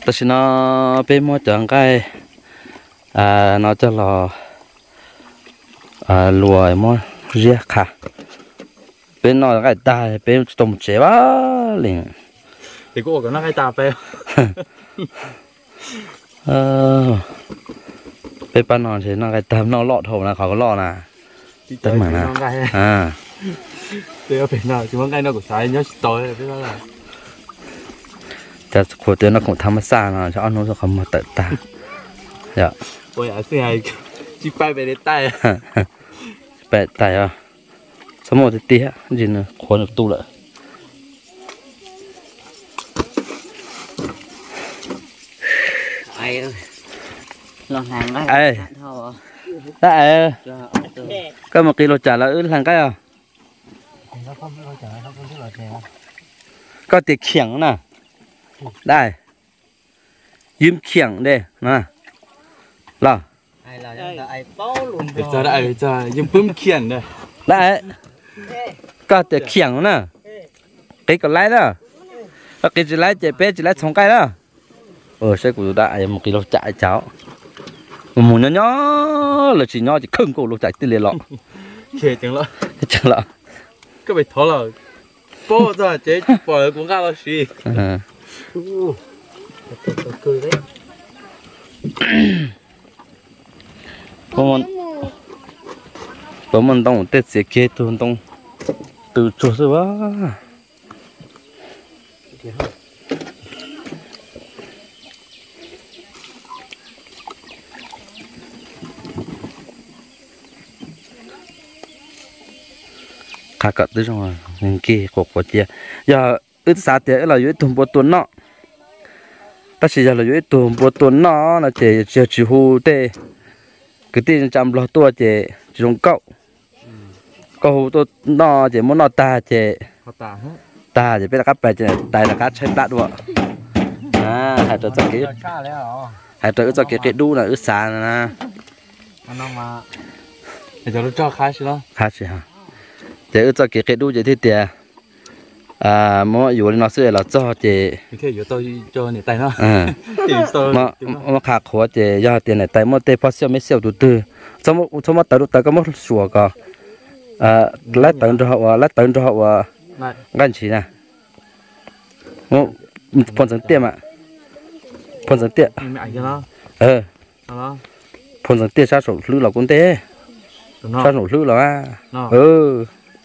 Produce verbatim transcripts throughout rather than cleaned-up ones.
ta xin nó bên mua chẳng cái à nó cho là à lùi mua riết khá bên nó cái ta bên trồng chế quá liền thì cô có nó cái tà pe ờ bên ban nó thì nó cái tầm nó lọt hồ là khó có lọt nè tấm mà nè à thì ở bên nào chúng nó cái nó cũng sai nhớ tối rồi biết đó là จะขวดเตือนนักของธรรมศาสตร์นะจะเอาโน้ตเขามาเตะตาเดี๋ยวโอ้ยอะไรสิจีไปไปได้ใต้แปะตายอ่ะสมมติตีฮะจริงนะคนตู้เลย ai lo hàng đó ai đã có một kilo chả là ướt hàng cái à có tiệc khiển nè đây yếm khiển đây nè là ai là ai bao luôn để cho đại cho dùng bấm khiển đây đấy có tiệc khiển nè cái còn lái đó cái chỉ lái chạy bé chỉ lái xong cái đó ờ xe của đại một kilo chạy cháu một nhỏ nhỏ là chỉ nhỏ chỉ không cổ lục chạy từ liền lọ kể chẳng lọ chẳng lọ các bạn tháo là bỏ ra chế bỏ lại cũng cao là gì cười đấy bọn bọn mình đông tết sẽ kia tôi đông từ chỗ sao á khá cỡ tới rồi nên kia cuộc của chia giờ ít xa tiền là dưới tuần bữa tuần nọ ta chỉ giờ là dưới tuần bữa tuần nọ là chỉ chỉ chỉ hú tê cái tiền chăm lo tua chỉ chỉ dùng cậu cậu hú tua nọ chỉ muốn nọ ta chỉ ta chỉ biết là các bài chỉ tài là các chơi đạn đùa à hai trò cho cái hai trò cho cái cái đu là ít xa nè để cho nó cho khá chứ đó khá chứ hả để cho cái cái đu vậy thì tiền à màอยู่nó sẽ là cho chị cáiอยู่tôi cho này tay nó à mà mà khá khó chị do tiền này tay mà tay phát siêu mấy siêu từ từ xong mà xong mà tới lúc tới có mất sủa cả à lát tới cho họ lát tới cho họ gan chỉ nè mà phần dẫn tiền mà phần dẫn tiền ờ phần dẫn tiền sao sổ lư là cũng thế sao sổ lư là ừ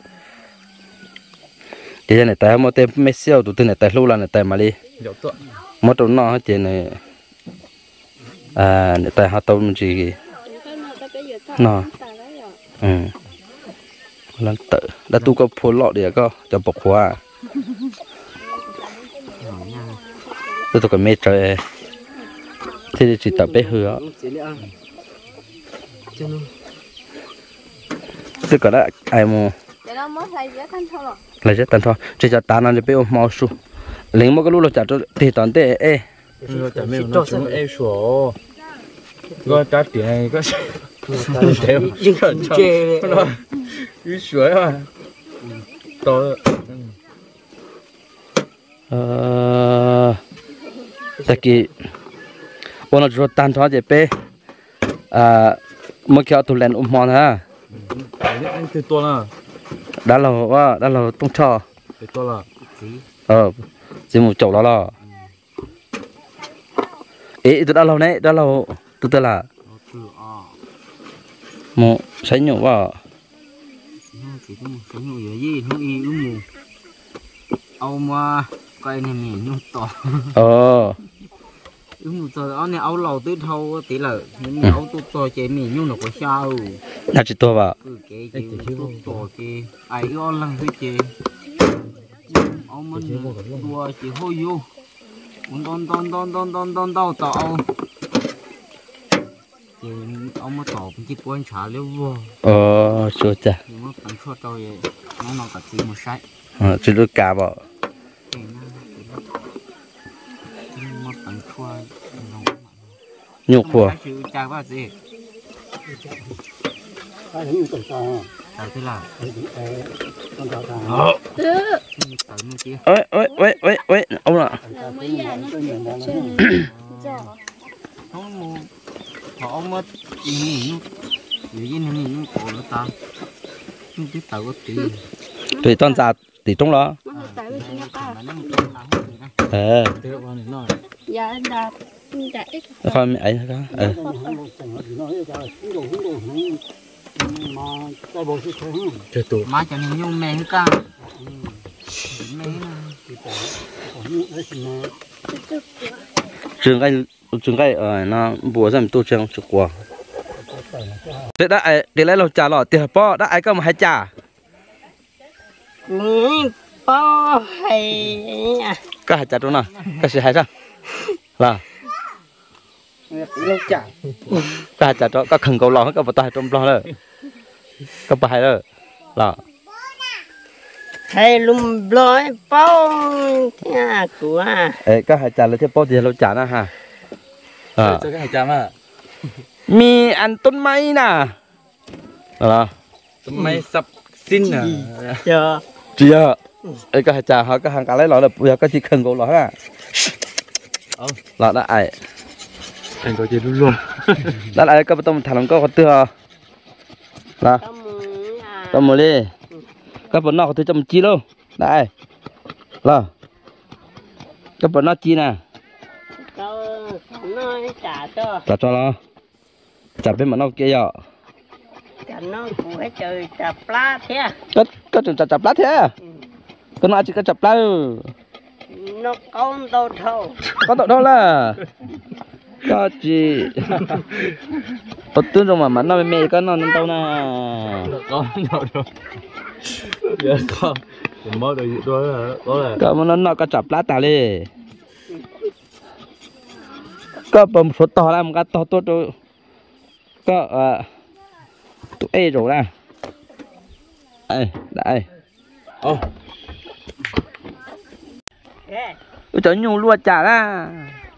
thì này tại một tên mấy siêu tụi tên này tại lâu là này tại mà đi một chỗ nó chỉ này à này tại họ tàu mình chỉ nó ừ lần tự đã tu có phun lọ để có cho bọc hoa tôi tôi còn mê trời thì chỉ tập bé hứa tôi có đã ai mua lấy rất tàn thôi chỉ cho tàn nó bị ôm máu su lính mà cái lũ nó chả cho thì toàn tệ ê nó chả mấy nó chúng ê sủa có trả tiền này có đều chê nó ít sủa à to ờ ta kỳ ôn nó cho tàn thôi chứ bé à mới kéo tụi lên ôm mòn ha anh từ to nè đã làว่าđã là tung cho từ to là ờ chỉ một chậu đó là ế từ đã lâu này đã lâu từ từ là một sấy nhổ vào chỉ có một sấy nhổ gì nó y ứ mù ông mà coi này mình nhổ to ờ ứ mù to ông này ông lầu tứ thâu tỷ lệ nhưng ông tụt to chế mình nhổ nó có sao là chỉ to vào cái cái tụt to cái ai ưa lăng cái chế ông mình tua chỉ hôi vô don don don don don don đâu tao thì ông mà tao chỉ quan trả liêu vô ờ chưa chả nhưng mà cần cho tao vậy nó nó cả chỉ một sai ờ chỉ được cả vào mà cần cho nhục của chả bao gì tao thế là tao như kia ơi ơi ơi ơi ơi ông ạ không mua họ mất gì gì gì này cổ nó tao nhưng chứ tao có tiền tùy toàn già tỷ trong đó ờ dạ đạp dạ ít thôi mẹ ấy đó ờ má cho nên nhung mẹ cả mẹ trường cái trường cái ờ nó bùa ra mình tu trường chụp quả thế đã ai để lấy lâu trả lọ tiền po đã ai có mà hay trả ừ bao hay có hay trả đâu nào có gì hay sao là lâu chả có hay trả đó có khẩn cầu lọ có vào tay trong lọ rồi có bài rồi là hay lùm lối bao nhà của ê có hay trả là thế po tiền lâu trả nè ha à cho cái hải tràm à mi ănต้นไม้น่ะlà mày sắp xin à chờ chị ạ ê có hay trả họ có hàng cả lấy lọ là bây giờ có chỉ khẩn cầu lọ ha ờ là đã ai thành có gì luôn luôn đã ai có tôm thằng có có tưa là tôm mồi đi có bữa nào có thứ chấm chi đâu đây là có bữa nào chi nè nói trả cho trả cho nó trả bên mà nó kia giờ trả nó cũng phải chơi trả plá thế có có chừng trả trả plát thế có nói chỉ có trả plát nó con đâu đâu có tội đâu là có gì ở tương rồi mà mà nó mê có nó đâu nè có nhiều đâu giờ có thì mới được đó là đó là có mà nó nó có trả plát ta đi có bấm số to làm cái to to to có à tụi ấy rồi nè đây đây ô tôi cho nhung luôn trả ra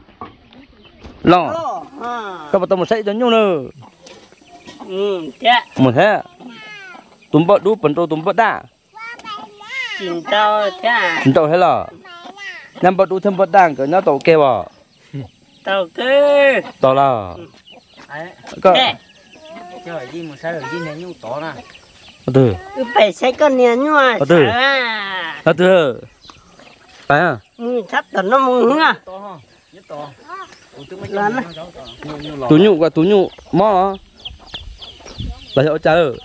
lo có bắt đầu một sấy cho nhung nữa ừ thế một thế tụm bớt đu bẩn trâu tụm bớt đa chỉnh tao thế chúng tôi thấy là nhằm bớt đu thêm bớt đang cái nhớ tàu kêu à tao cứ tàu là ấy có chơi gì mà sao gì này nhung to nè từ cứ phải xây con nền nhua từ à từ từ phải à ừ sắp tao nó mừng à to ha nhất to lớn á tú nhụ qua tú nhụ mò là hiệu trả rồi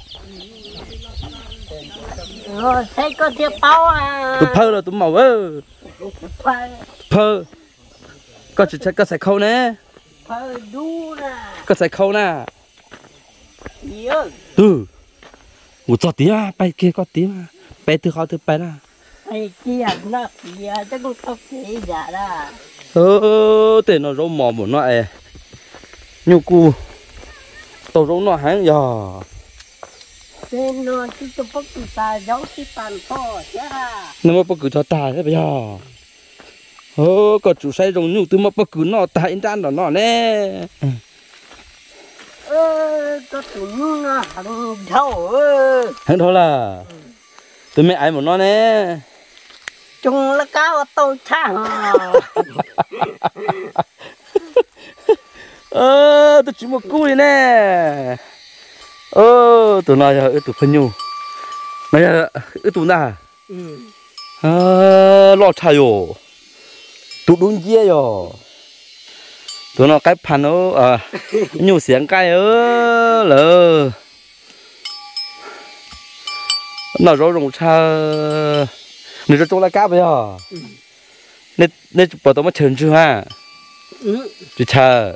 rồi xây con thiệp bao à tú phơ rồi tú màu ơ phơi phơ có chỉ có sải khâu nè phơi đu nè có sải khâu nè nhiều từ ngủ cho tí à bay kia có tí mà bay từ khó từ bay nè ai kia nó kia chắc cũng không thể giả ra ơ để nó rau mò một loại nhu cu tàu rau nó hang giờ nên nó chỉ cho bốc từ ta giấu cái bàn to chứ à nó mà bốc cứ cho ta thế bây giờ ơ có chủ say rồng nhu từ mà bốc cứ nó ta in tan đó nó nè ơ có tụi nó hàng đầu ơ hang đó là từ mẹ ai một nó nè chung là cao tôi cha ơ tôi chỉ một cùi nè ơ tụi nó giờ tụi phân nhu này giờ tụi nào ơ lo chạy yo tụi đúng dễ yo tụi nó cái pan nó à nhu xiềng cái ơ lờ nó rau rồng cha nếu cho chúng ta cá bây giờ nên nên bảo tao mới chừng chưa ha chú cha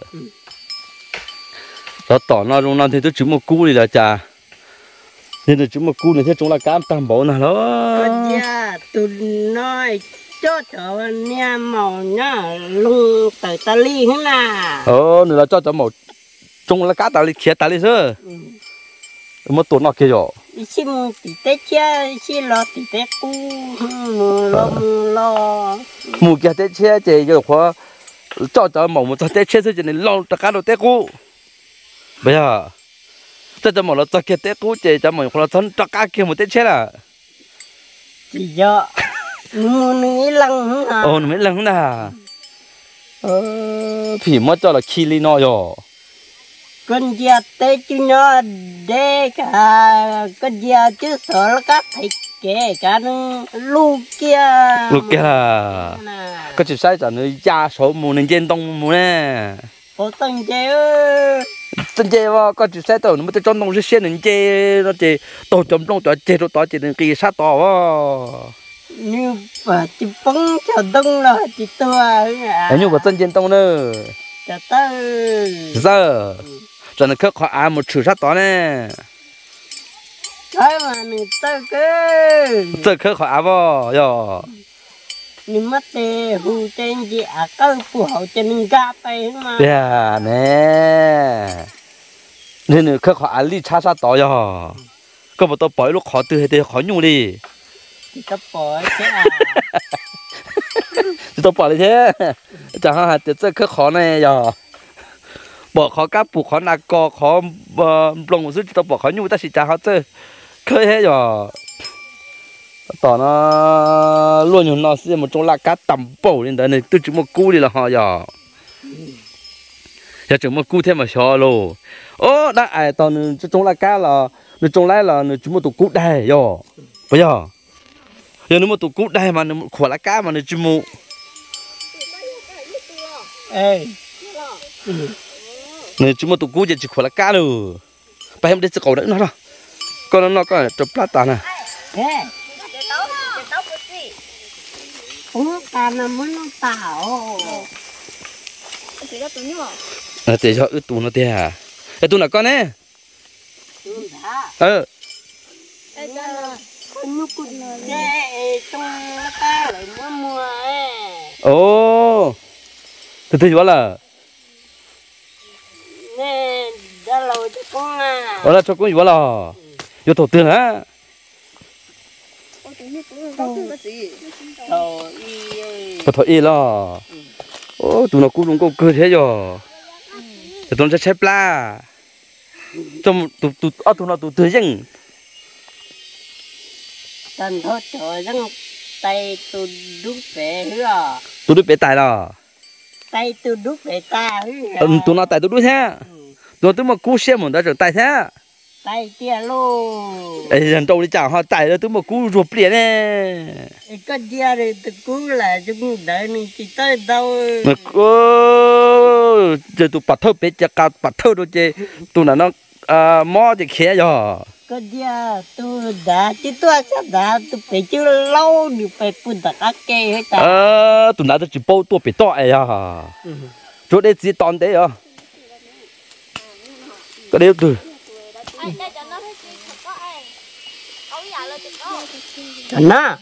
đó tỏ nó trong nó thì tôi chỉ một cú đi là cha nên là chỉ một cú này thì chúng ta cá tam bảo nào đó có gia tụi nó cho cho nhà màu nhá lung tới ta li hết nà ờ nữa là cho cho một chúng là cá tao đi kia tao đi sơ một tuần nó kia rồi xin tí tết chia xin lo tí tết cu lo lo mù kia tết chia chỉ rồi khóa cho cho màu một cho tết chia thôi cho nên lo tất cả đồ tết cũ bây giờ cho cho một là cho kia tết cũ chơi cho một là thân cho cá kia một tết chết à chỉ do muốn nghĩ lăng hả ồ nó mới lần nào ờ thì mất cho là khi li nó rồi con gia tết chứ nó để cả con gia chứ sợ là các thầy kể cả nó lu kia lúc kia là có chỉ sai cho nó gia số một nên trên đông một nè có tăng chế ơi chân chế vào có chỉ sai tàu nó mới trong đông sẽ xuyên nên chế nó chế tổ chấm trong tổ chế tổ tổ chế nên kỳ sát tổ như bà chỉ bóng cho đông là chỉ tua à như của chân trên đông nữa cho tao giờ cho nên khắc họ ăn một chữ sát tổ nè cái mà người ta cứ tự khắc họ ăn vào rồi nhưng mà tê hù trên gì à cái phù hậu cho nên gà bay mà yeah nè nên nữa khắc họ ăn đi chả sát tổ rồi có một tao bỏ lúc họ từ từ họ nhung đi thì cái bỏ chứ à tao bỏ đi thế chẳng hạn thì tự khắc họ này rồi bỏ khó cá bù khó nạc co khó lồng một chút tao bỏ khó nhung ta chỉ trả họ chơi khơi hết rồi tao nó luôn nhung nó sẽ một trong là cá tầm bầu nên đấy này tôi chỉ một cú đi là họ rồi giờ chỉ một cú thêm mà xò luôn ô đã ai tao nó trong là cá là nó trong lại là nó chỉ một tụ cú đây rồi bây giờ giờ nó một tụ cú đây mà nó khỏa là cá mà nó chỉ một ê này chúng mà tụi cú chỉ khỏa là cá rồi, bây em đi sẽ cầu đấy nó rồi, con nó nó có chụp plát tàn à, ê uống ta nó muốn nó tao à để cho ướt tụ nó thế à, cái tụ là con nè, ờ, con nhúc cút ê trong ta lại mua mua ê ồ, từ từ là nè đã lâu cho con à đó là cho con gì là vô tổ tiên á thôi y có thôi y lo ô tụi nó cũng đúng có cơ thế rồi tụi nó sẽ xếp la trong tụi tụi ở tụi nó tụi tụi dân tên thôi trời răng tay tôi đút về hứa tụi đứa bé tài là tay tôi đút về ta hứa ừ tụi nó tài tụi đứa thế tụi tụi mà cú xem một đó rồi tài thế tay tia lô ấy lần đầu đi chào họ tài đó tụi mà cú ruột liền nè có dia rồi tôi cú là chúng đợi mình chỉ tới đâu mà ô giờ tụi bắt thâu bé chả cả bắt thâu đâu chứ tụi nó nó à mò thì khé rồi có dia tôi đã chứ tôi sẽ đã tôi phải chứ lâu được phải phun tất cả kê hết ta ờ tụi nó chỉ bao tua bé to ấy à chỗ đây chỉ toàn đấy à cái đấy từ nó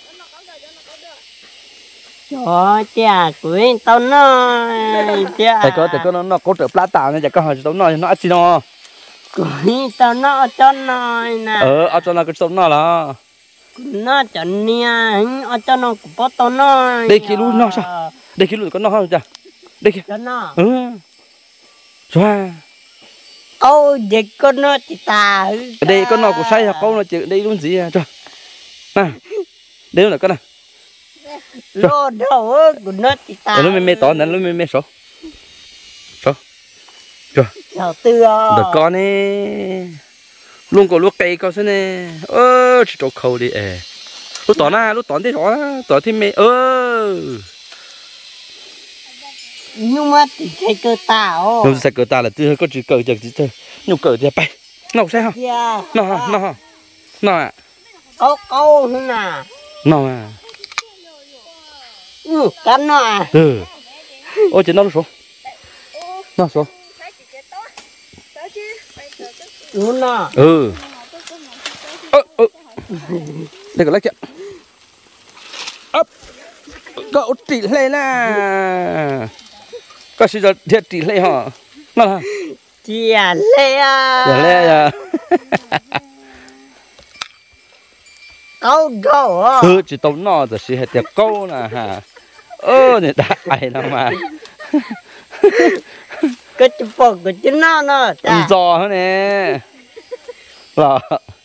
cho cha của tao nó cha tại có tại có nó nó có trợ plata tao nên chắc có hỏi tao nói nó chỉ nó của tao nó cho nó nè ờ ở cho nó cái tao nó là nó cho nia ở cho nó cũng bắt tao nó đây kia luôn nó sao đây kia luôn có nó không chả đây kia cho nó ừ xoa ô dịch con nó chỉ ta đây có nó của say hả câu nó chữ đây luôn gì à cho nè đây là cái này lô đầu của nó chỉ ta nó mê mê tỏ nên nó mê mê số số cho đầu tư được con đi luôn có lúc cây có thế này ơ chỉ cho khâu đi ê lúc tỏ na lúc tỏ thế rõ tỏ thì mê ơ nhưng mà thì thấy cơ tao nhưng sẽ cỡ ta là chưa có chỉ cỡ chừng chỉ thôi nhưng cỡ thì bay nó sao không yeah nó nó nó à câu câu thế nào nó à ừ cắn nó à ừ ôi chỉ nó số nó số ừ nó ừ ơ ơ đây có lấy kìa ấp cậu chỉ lên nè có sự thiệt chỉ lên hả nó là chị à lê à chỉ lên à câu câu à ừ chỉ tao nó rồi chỉ hết tiệp câu nè hả ơ này đã ai nào mà cái chụp phật của chính nó nó ăn giò hơn nè là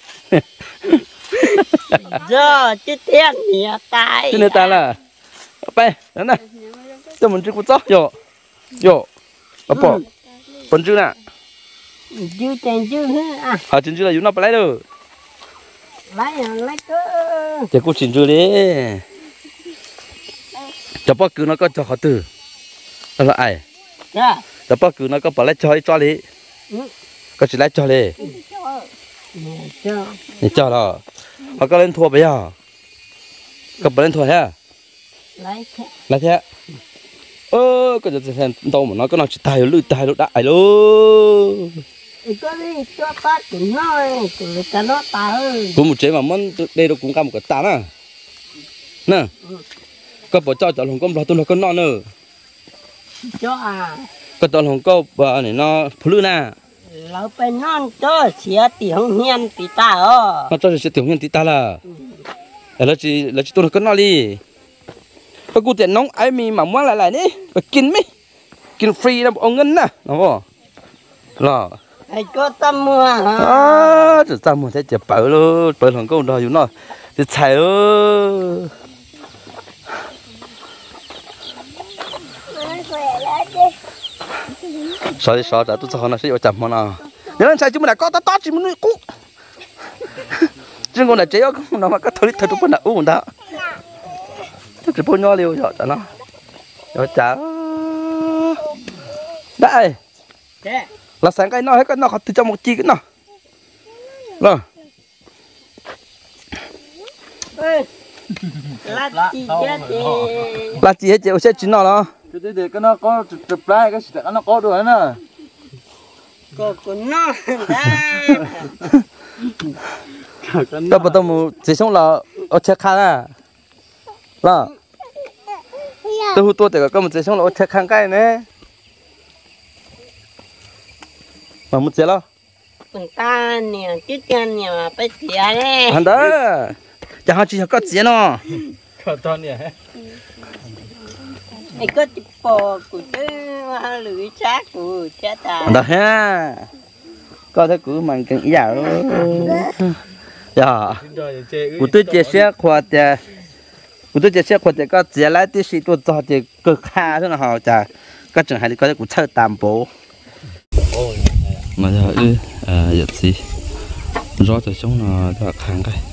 giờ chứ thiên nhà tài cho nên ta là bay đó này cho mình chưa có chó yo yo ở bỏ còn chưa nè chưa tiền chưa à họ chính chưa là chúng nó phải lấy được lấy lấy cơ chỉ có chính chưa đi cho bác cứ nó có cho họ từ đó là ai dạ cho bác cứ nó có bỏ lấy cho cho đi có chỉ lấy cho đi cho 你叫了，我刚才拖不要，个不能拖下， lấy thế 来天，呃，个就之前到门那个那去带路带路带路， có đi cho ta cũng nói tụi ta nó ta ơi 我们这嘛们đây都cũng干một cái ta nè, nè, cái bộ cho cho lòng con lo tôi lo con non nữa, cho à cái tao lòng con bà này nó phụ nè, lão bên non cho xía tiếng hiền thì ta ờ nó cho sẽ tiểu nhân tí ta là, là chỉ là chỉ tôi lo con non đi, cái cụ tiền nóng ai mi mà muốn lại lại đi, phảiกินไหมกินฟรีนะông ngân nè, đúng không? Là ai có tâm mua hả à, chỉ tao muốn thấy chè bự luôn, bự thằng con đó dùng nó, thì chạy luôn. Sao đi sao, tôi sao nó sẽ chậm mà nào. Nếu anh chạy chúng mình đã có tao tao chỉ muốn nuôi cú. Chứ con này chế không, nó mà có thôi thôi chúng mình đã uống đó. Tôi chỉ bôi nhau liều rồi cho nó, rồi chả. Đây. Là sáng cái nó hết cái nó khó từ trong một chi cái nó. Rồi. là chi chết đi Là chi hết chịu sẽ chín nó đó. cái đấy để cái nó có chụp lại cái gì nó có được nè cô của nó ra Đó bắt đầu một chỉ xong là ở check khang à. Là. Tôi hút tôi để có một chỉ xong là ở check khang cái này. Mà một chỉ lo. chúng ta nè chứ tiền nè mà phải tiền đấy Hắn đó. Chẳng hạn chỉ có chỉ nó. có to nè ai có chụp bò của tôi lưỡi xác của cha ta Đó ha. Có thể cứ mang cái ý nào. Dạ. Của tôi chia sẻ qua để của tôi chia sẻ qua để có chỉ lại thì tôi cho thì cực khá thế nào chả. Có chẳng hạn có thể cũng chơi tạm bố. Mà giờ ư à giờ gì rõ từ trong nó đã kháng cái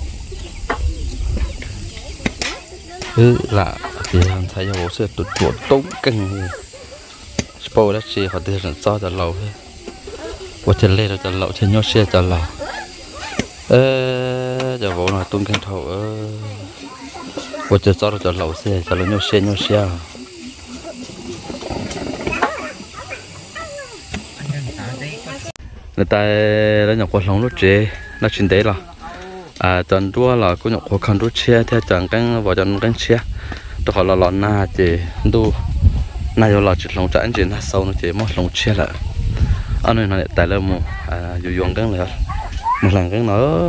ư là thì làm thay cho bố sẽ tụt tụt tốn căng bố đã chỉ họ tiền cho cho lâu thôi bố chân lên cho lâu chân nhau xe cho lâu ơ giờ bố nói tung căng thầu ơ bố chân cho cho lâu xe cho lâu nhau xe nhau xe người ta đã nhập qua lòng lúc chế nó chuyển đấy là à chọn đua là có nhập qua khăn đua xe theo chọn căng vào chọn căng xe tôi hỏi là lon na chế đu na vô là chỉ lòng trái chế na sâu nó chế mất lòng xe lại anh nói này tại là một à dù dùng căng lại một lần căng nó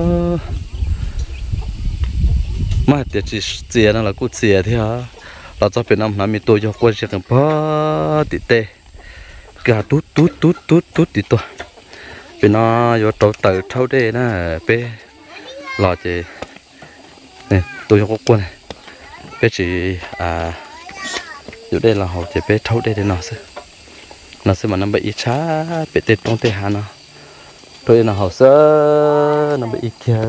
mà để chỉ chế nó là cú chế thế hả là cho bên nam nam mi tôi cho qua chế cái bó tít tê cả tút tút tút tút tút tít tôi vì nó vô tàu tàu thâu đây nè bé lò chị nè tôi có quân này bé chỉ à vô đây là họ chị bé thâu đây để nó sẽ nó sẽ mà nó bị ít chá bị tết trong tết hà nó rồi nó họ sẽ nó bị ít kia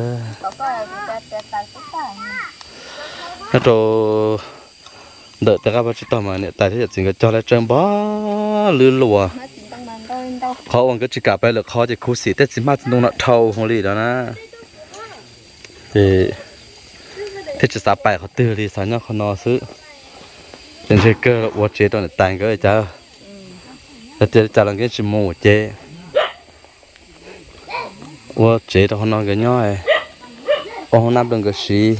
nó rồi đợi tất cả các chị tao mà nè tại thế chỉ có cho lại trơn bó lư lùa khó bằng cái chỉ cả bây giờ khó chỉ khu xí tết chỉ mắt nông nọ thâu không lì đó na thì thế chỉ sáu bảy họ từ đi sáu nhau họ nó xứ trên chơi cơ là uất chế toàn là tàn cái cháu là chơi cháu là cái chỉ mù chế uất chế đó họ nói cái nhau ấy ông nằm đừng cái gì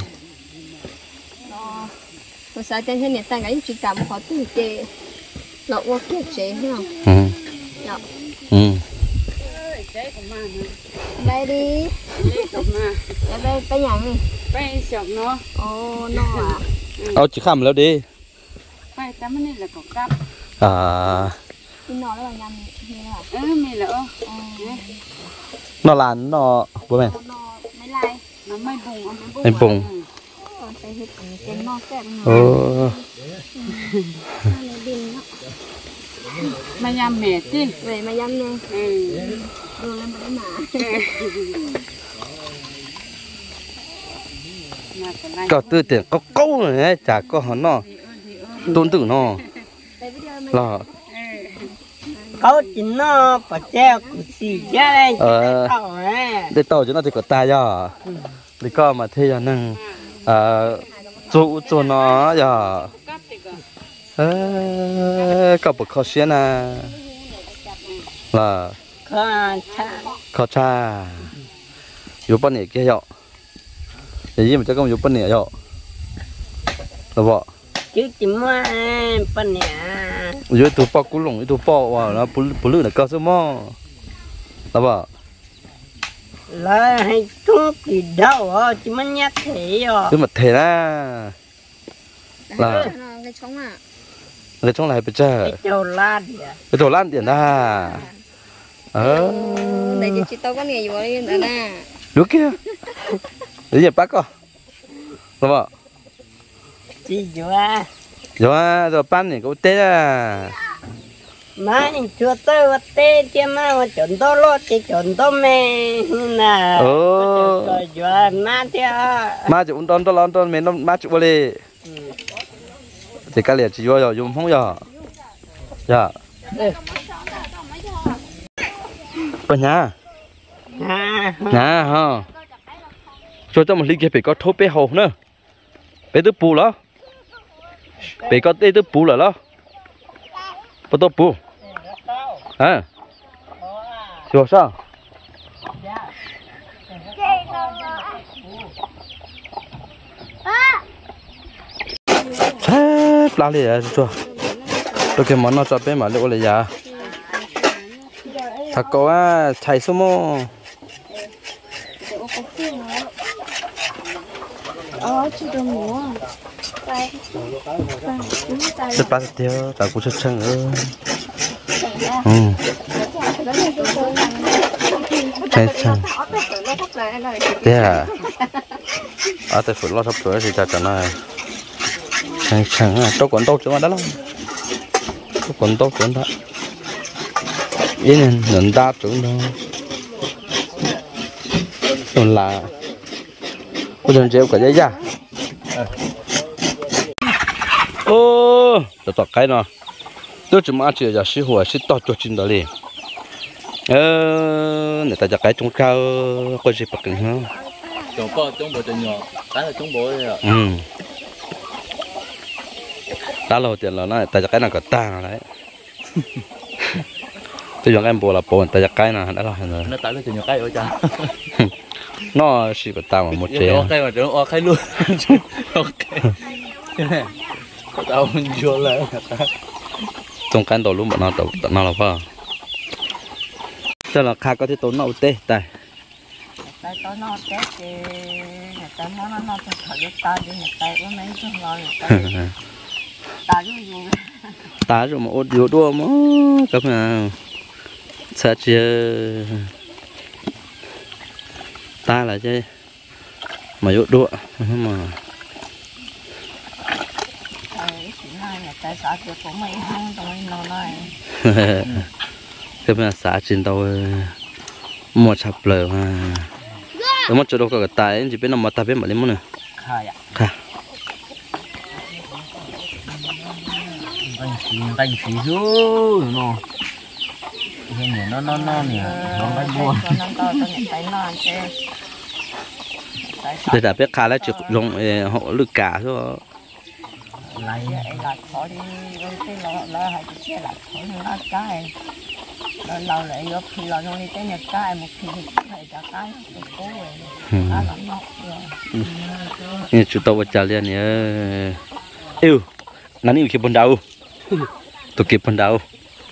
tôi sợ trên trên này tàn cái chỉ cả một khó từ chế là uất cái chế hiểu không ừ ừ đây đi đây đây cái nhà này Bây giờ nó ô nó à ao chỉ khămแล้วดิ Bây giờ mình là có cặp อ่า cái nó là nhà mình như là Ừ, mình là ô nó là nó bố mẹ mấy lại nó mới bùng ông mới em bùng còn phải hết cái nó xẹp ờ nó đinh nó mà nhà mẹ tin về mà dăm nè ừ rồi làm cái mà mà cái này có tư tiền có câu này chả có hòn nó tôn tử nó là câu chính nó phải treo cụ xì ra đây ờ tao nè để tàu cho nó thì có tài à để có mà thế là năng ờ chỗ chỗ nó à ờ có một khó xuyên à là con cha khó cha有半年给要也因为这个有半年要là vợ chứ chỉ mua bên nhà 有一头包古龙，一头包哇，然后不不溜的搞什么？là vợ là hay chúng kỳ đâu à chỉ muốn nhát thế à cái mặt thế là là cái trống à cái trong này bây giờ cái châu lan à cái đồ lan tiền à ờ đây chị tao có nghề gì vậy đó nè lúc kia đấy giờ bác co là vợ chỉ vừa rồi rồi ban này có tết à mà chưa tới vật tê chứ mà mà chuẩn to lo chỉ chuẩn to mẹ nè ờ rồi vừa mà theo mà chịu đón đón đón đón mình nó mà chịu bao lì thì cái liền chỉ vô rồi dùng không giờ dạ bên nhà à nhà ha cho cho một ly kia phải có thốt bé hồ nữa bé tứ bù đó bé có tê tứ bù rồi đó bắt đầu bù à hiểu sao thế là gì vậy chưa tôi cái món nó cho bé mà liệu là gì thật có à chạy số mô ờ chị đừng mua tay rất bắt tiêu ta cũng rất chân ơ ừ chân chân thế à ở tại phượng lo sắp tới thì ta trả lời chân chân à đâu còn đâu chứ mà đó lắm đâu còn đâu chứ đó ý nên nhận ta trưởng đâu còn là bây giờ treo cả giấy ra ô tao tao cái nó tôi chỉ mà chỉ là sư hùa sư tao cho chín đó liền ờ người ta cho cái trong cao có gì bật cứng hơn Chúng bộ chúng bộ chân nhỏ, cái là chúng bộ đấy à. ừ đã lâu tiền là nó ta cho cái nào có ta đấy tôi chọn em bộ là bộ ta cho cái nào đã là rồi Nó tại nó chân nhỏ cái ở cha. nó chỉ có ta mà một chế Ok mà chúng ok luôn. Ok. Tao mình vô lại. trong cái đầu luôn bọn nó tàu nó là phải cho là khai có thể tốn nấu tê tại tại tao nó chết thì người ta món nó nó phải thở ta đi người ta có mấy chỗ lo người ta ta cứ dùng ta rồi mà ốt yếu đua mà các nhà sợ chưa ta là chơi mà yếu đua mà người ta sợ được của mấy hăng tao nó nói cái mà xã trên tàu một chập lờ mà cái một chỗ đâu có cái tài chỉ biết nằm mặt ta biết mà lấy món này khai à khai Bánh xì, bánh xì rú nó Hình như nó nó nó nè, nó bánh buồn nó tao tao nhận thấy nó ăn chơi để đã biết khai là chỉ dùng họ lực cả thôi Lấy là khó đi với cái lọ lọ hay cái xe là khó nó cái lâu lâu lại vô khi lọ nó đi tới nhật cái một khi thì phải trả cái cái cố rồi đó là nó rồi như chúng tôi trả liền nhớ yêu nãy yêu kịp bồn đầu tôi kịp bồn đầu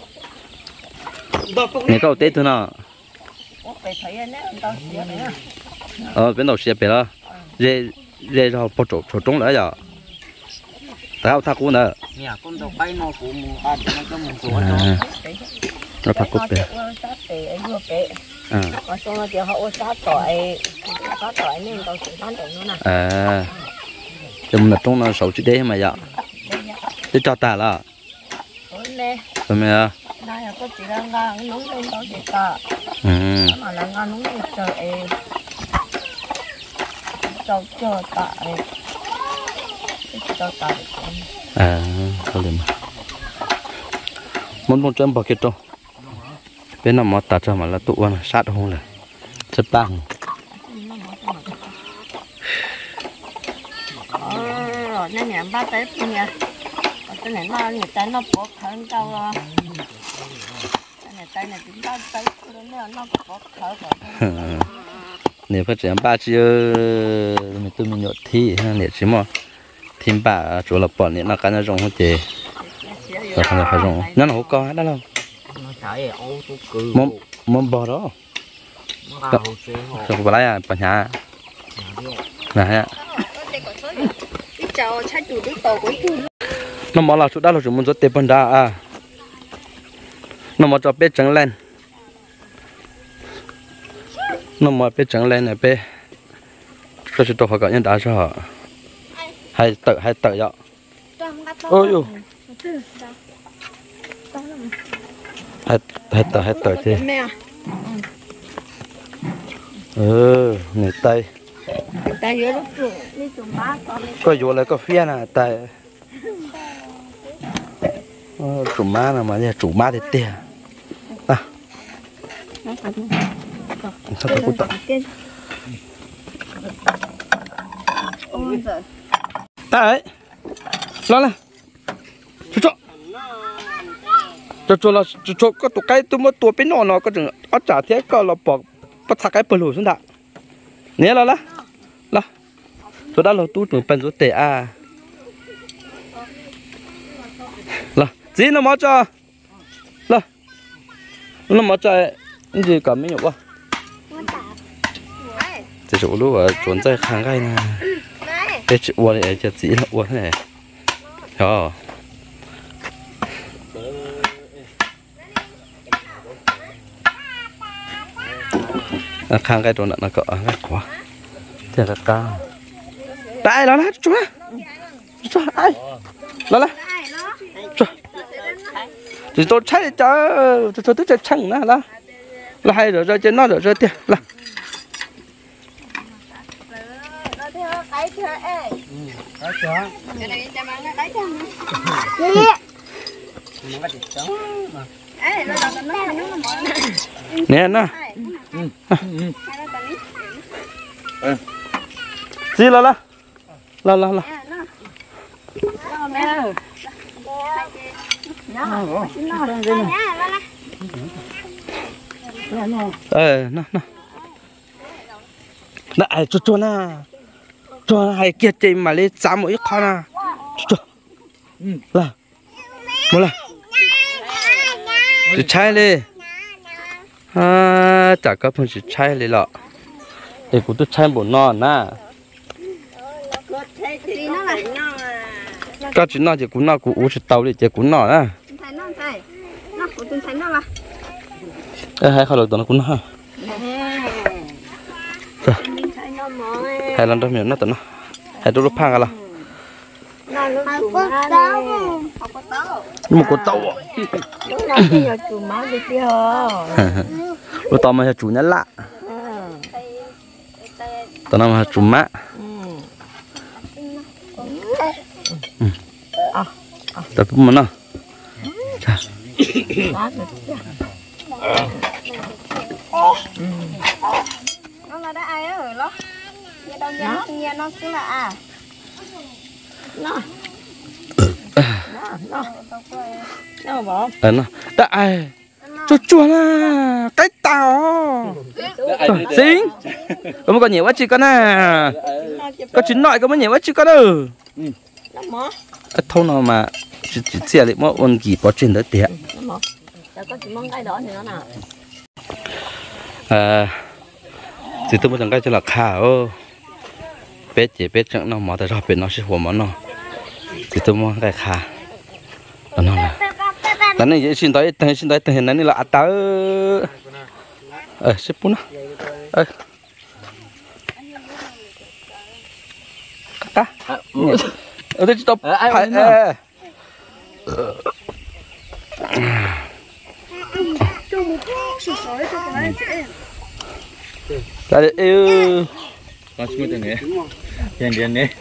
nghe câu tết thôi nè phải thấy anh ấy tao xía nữa ờ bên đầu xe bé đó dê dê rồi bỏ chỗ chỗ trống lại giờ tao thắc cũng nữa Nè, con tàu bay nó cũng ăn nó cho một số à nó thắc cũng bé nó sát để ấy vừa bé à còn xong rồi giờ họ sát tội sát tội nên tao chỉ bán được nó nè à chúng là trong nó sáu chữ đấy mà dạ để cho ta là ôi nè phải mày à đây là có chỉ là ngang núng lên tao chỉ cả ừ mà là ngang núng lên chờ em cho chờ tạ em cho tạ à có liền mà muốn muốn chấm bao cái trâu bên nào mà tạt ra mà là tụ ăn sát không là rất bang ờ nên nhà ba tới nha còn cái này nó người ta nó bớt hơn tao lo cái này tay này chúng ta tới nó nó bớt hơn rồi nếu phát triển ba chiếc mình tôi mình nhột thi ha nếu chỉ mà thêm ba chỗ là bỏ nên nó cái nó rong không chế rồi không phải rong nó nó không có đó đâu nó chạy ô tô cừ mắm mắm bò đó không phải là bỏ nhà này chào cha chủ đi tàu của chú nó mỏ là chỗ đó là chúng muốn cho tép bẩn đá à nó mỏ cho bé trắng lên nó mỏ bé trắng lên này bé cho chúng tôi hỏi cả nhân đá cho họ hay tự hay tự vậy ôi呦hay hay tự hay tự thế ừ người tây tay dưới lúc chủ đi chủ má con có vô lại có phía nè tại chủ má là mà nhà chủ má thì tiền à sao tôi cũng tận tại lo là cho cho cho cho là cho cho có tụ cái tôi mới tua bên nọ nó có chừng ở trả thế có là bỏ bắt thằng cái bự lùi xuống đã nhớ là là là chỗ đó là tu trường bên chỗ tệ à là gì nó mất cho là nó mất cho gì cả mấy nhục quá这是我如果准在看看呢，这是我的这自己的我呢，哦。à, khang cái chỗ nó có cái quá thế là cao đây đó là chú chú ai đó là chú chỉ tôi chạy cho cho tôi chạy chăng nữa là là hay rồi rồi trên nó rồi rồi tiền là nè nè gì là là là là là ờ nè nè nè cho cho nè cho hai kia chơi mà lấy chạm một ít con nè cho là một là chỉ trái đi à chả có phần chỉ trái đi lọ để cũng tôi trái bộ non nè có chỉ nó chỉ cũng nó cũng uống tàu đi chỉ cũng nó nè ê hai khẩu lợn nó cũng nó hai lần đó miệng nó tận nó hai đôi lúc phang cả là một con tàu lúc tàu mà chủ nhân lạ tao nào mà chủ má tập mà nó nó là đã ai ở đó nhà đâu nhà nó nhà nó cũng là à nó nó nó bỏ ờ nó đã ai cho chua nè cái tao xính có một con nhiều quá chị con à có chín nội có mấy nhiều quá chị con ơi nó mỏ thâu nào mà chỉ chỉ xe lại mỗi ôn kỳ có chuyện đó tiệt nó mỏ có chỉ món cái đó thì nó nào à chỉ tôi muốn cái cho là khảo bé chỉ bé chẳng nó mỏ tại sao bé nó sẽหัว món nó chỉ tôi muốn cái khả nó là tao này xin tới tao xin tới tao hiện nay là tao ờ xếp bún ờ cá ở đây stop phải ờ đây yêu con chú tên này tiền tiền này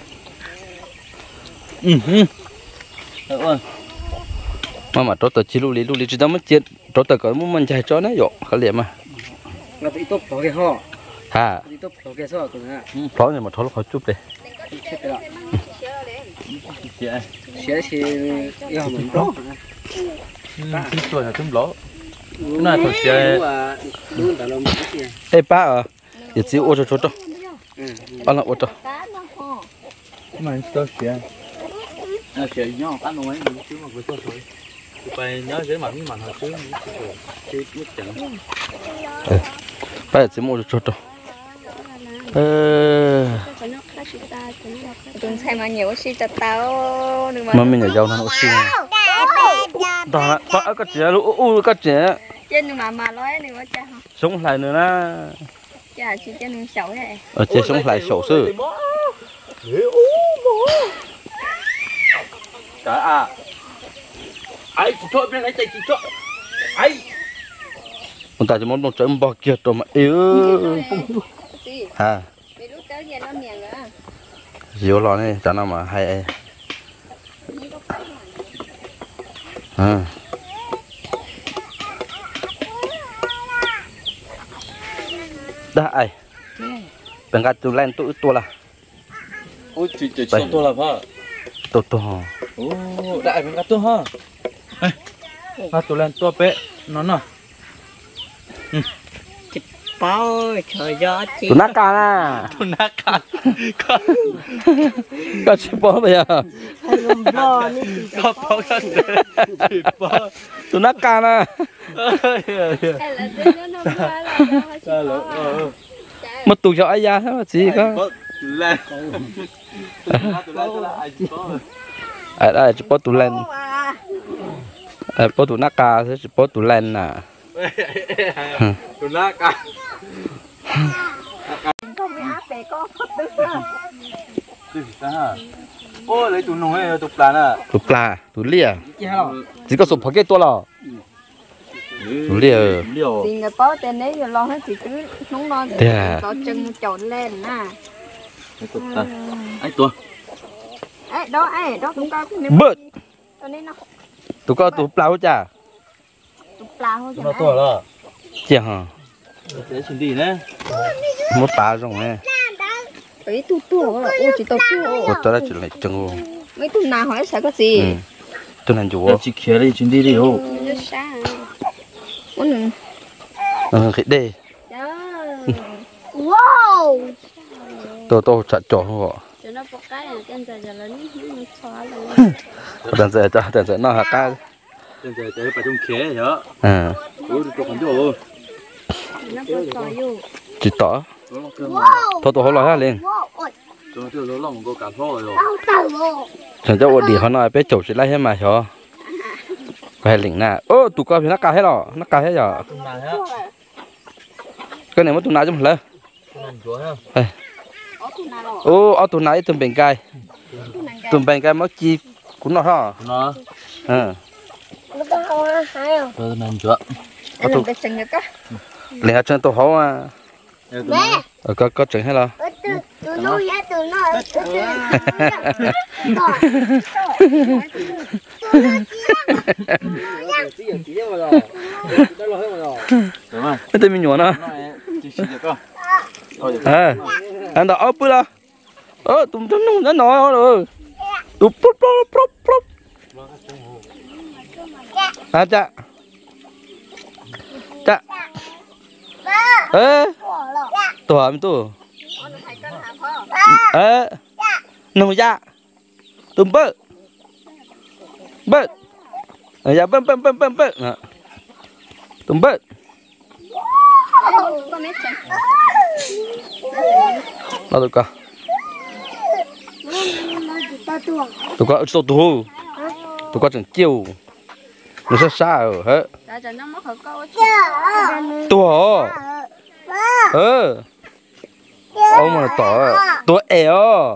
ừ mà mà trâu tờ chỉ luli luli chỉ tao mới chết trâu tờ có muốn mình chạy cho nó dọ khá liệm mà là tí tốt có cái ho ha tí tốt có cái sao tụi nó phó này mà thấu nó khó chút đi sẽ sẽ yêu mình đó chín tuổi là tấm lỗ này thôi chơi đúng là lo một cái ê ba à giờ chỉ ô cho cho cho ăn là ô cho mà tôi chơi à chơi nhau ăn nói mình chứ mà với tôi thôi phải nhớ dễ mà mình mà hồi trước chơi mất trận ba giờ chỉ mua cho cho ờ đừng xem mà nhiều xí chặt tao đừng mà mình ở giàu nó xí đó là có cái chuyện lu u cái chuyện trên đừng mà mà nói đừng có cha không sống lại nữa na cha chỉ trên đừng xấu này ở trên sống lại sổ sư cả à ai chỉ cho bên này chạy chỉ cho ai chúng ta chỉ muốn một trận bò kia rồi mà yếu ha vì lúc tới giờ nó miệng nữa dìu lo này cho nó mà hay à đã ai bên cạnh tụi lên tụi tua là ôi chỉ chỉ cho tôi là vợ tụi tụi hả ô đại mình gặp tôi ha à tôi lên tôi bé nó nè bao trời gió chi tụi nát ca na tôi nát cả có chịu bỏ bây giờ có có cái gì bỏ tụi nát ca na hay là trên nó qua là lỡ mất tụi cho ai ra thế mà chỉ có lên tôi lên là ai chỉ bỏ ai ai chỉ bỏ tụi lên ai bỏ tụi nát ca thế chỉ bỏ tụi lên nè tôi nát cả không bị áp để con chứ sao hả ôi lấy tụi nồi này tụi plàn à tụi pla tụi lia chỉ có sụp cái tua lò tụi lia liều thì người bao tên đấy rồi lo hết chỉ cứ nóng non có chân trộn lên nè tụi ta anh tụi ấy đó ấy đó cũng có cái bớt cái này nó tụi có tụi pla chả tụt pla thôi nó tuổi rồi chả hả để xin đi nè một tá rồi nè ấy tụt tụt là ô chỉ tụt tụt một tá chỉ lấy chân luôn mấy tụt nào hỏi sao có gì tôi làm chủ chỉ kia đi xin đi đi ô muốn ừ cái đây wow tôi tôi chặt chọn họ cho nó bóc cái này trên trời giờ lớn nó xóa luôn đàn giờ cho đàn giờ nó hạt ca bây giờ chạy phải trong kia nhá à ôi tụi con vô nó bóc cò vô chỉ tỏ thôi tôi hỏi lại liền cho nó nó lòng có cả thôi rồi chẳng cho ở đi họ nói bé chậu chỉ lấy hết mà cho phải lỉnh nè ô tụi con thì nó cà hết rồi nó cà hết rồi cái này mới tụi nào chứ một lần ô ở tụi nào tụi bên cai tụi bên cai mới chi cũng nó hả nó ừ nó có hoa hay không tôi làm chưa anh làm cái chừng được á liền ở trên tôi hỏi à ở có có chừng hết rồi tụi nó giá tụi nó cái tên mình nhổ nó à anh đã ốp bữa ơ tụm tụm nó nó nổi rồi tụm prop prop prop prop à cha cha ê tuổi mình tu ê nông gia tụm bơ bơ ở nhà bơ bơ bơ bơ bơ tụm bơ nó được cả tụi con số tụ tụi con chẳng chiều nó sao sao hả Đã cho nó mất hơi câu tua ờ ông mà tỏ tua eo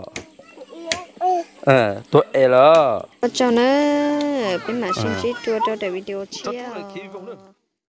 ờ tua eo đó cho nó bên mà xin chỉ cho cho để video chia